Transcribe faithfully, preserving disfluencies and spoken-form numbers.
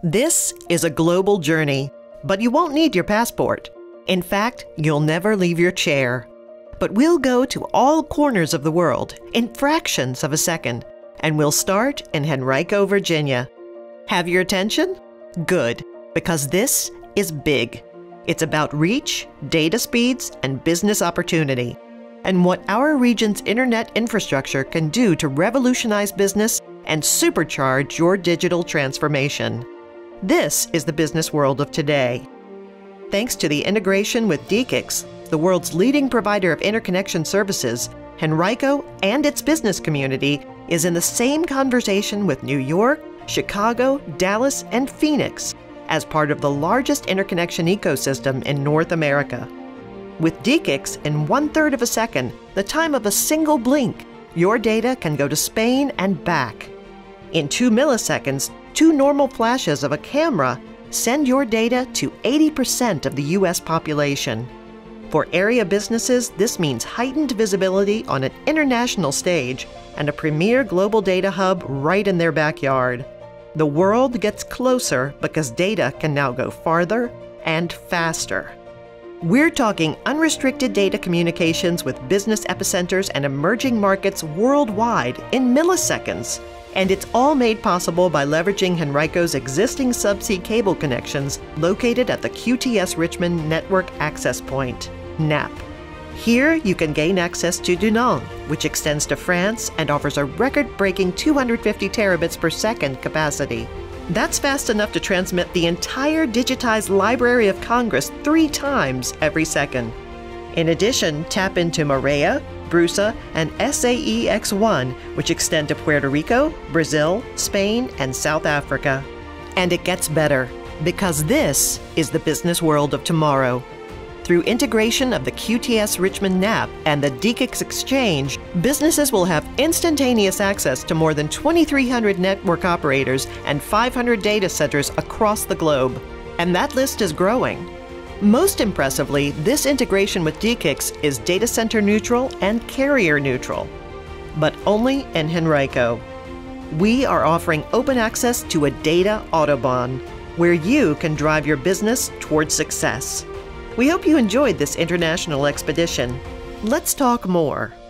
This is a global journey, but you won't need your passport. In fact, you'll never leave your chair. But we'll go to all corners of the world in fractions of a second, and we'll start in Henrico, Virginia. Have your attention? Good, because this is big. It's about reach, data speeds, and business opportunity, and what our region's internet infrastructure can do to revolutionize business and supercharge your digital transformation. This is the business world of today. Thanks to the integration with D E C X, the world's leading provider of interconnection services, Henrico and its business community is in the same conversation with New York, Chicago, Dallas, and Phoenix as part of the largest interconnection ecosystem in North America. With D E C X, in one-third of a second, the time of a single blink, your data can go to Spain and back. In two milliseconds, two normal flashes of a camera send your data to eighty percent of the U S population. For area businesses, this means heightened visibility on an international stage and a premier global data hub right in their backyard. The world gets closer because data can now go farther and faster. We're talking unrestricted data communications with business epicenters and emerging markets worldwide in milliseconds. And it's all made possible by leveraging Henrico's existing subsea cable connections located at the Q T S Richmond Network Access Point, N A P. Here you can gain access to Dunant, which extends to France and offers a record-breaking two hundred fifty terabits per second capacity. That's fast enough to transmit the entire digitized Library of Congress three times every second. In addition, tap into MAREA, BRUSA, and S A E X one, which extend to Puerto Rico, Brazil, Spain, and South Africa. And it gets better, because this is the business world of tomorrow. Through integration of the Q T S Richmond N A P and the D E-C X exchange, businesses will have instantaneous access to more than twenty-three hundred network operators and five hundred data centers across the globe. And that list is growing. Most impressively, this integration with D E-C X is data center neutral and carrier neutral, but only in Henrico. We are offering open access to a data autobahn, where you can drive your business towards success. We hope you enjoyed this international expedition. Let's talk more.